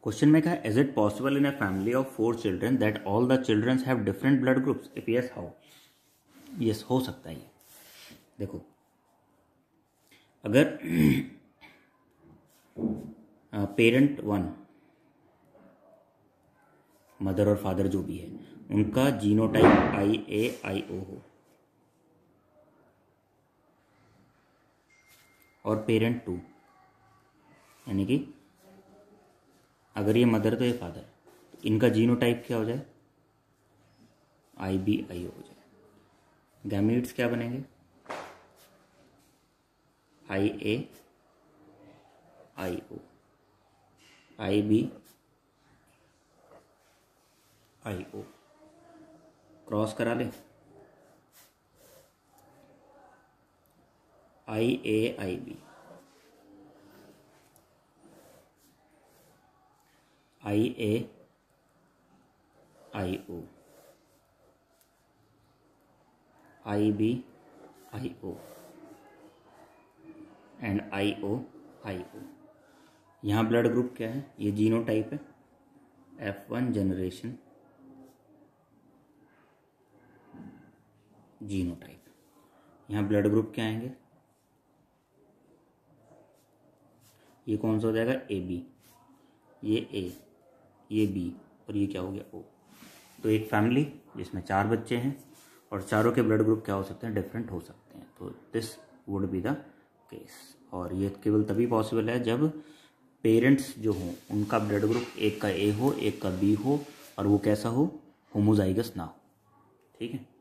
Question में कहा is it possible in a family of 4 children that all the childrens have different blood groups, if yes how. Yes, हो सकता है। देखो, अगर पेरेंट 1, मदर और फादर जो भी है, उनका जीनोटाइप IA/IO हो, और पेरेंट 2, यानी कि अगर ये मदर तो ये फादर, तो इनका जीनोटाइप क्या हो जाए, IB/IO हो जाए। गैमीट्स क्या बनेंगे, IA/IO, IB/IO। क्रॉस करा ले, IA/IB, IA/IO, IB/IO and IO/IO। यहाँ ब्लड ग्रुप क्या है, ये जीनोटाइप है, F1 जनरेशन जीनोटाइप। यहाँ ब्लड ग्रुप क्या आएंगे, ये कौन सा हो जाएगा, AB, ये A, ये B, और ये क्या हो गया, O। तो एक फैमिली जिसमें 4 बच्चे हैं और चारों के ब्लड ग्रुप क्या हो सकते हैं, डिफरेंट हो सकते हैं। तो this would be the case. और ये केवल तभी पॉसिबल है जब पेरेंट्स जो हों उनका ब्लड ग्रुप एक का A हो, एक का B हो, और वो कैसा हो, होमोजाइगस ना हो। ठीक है।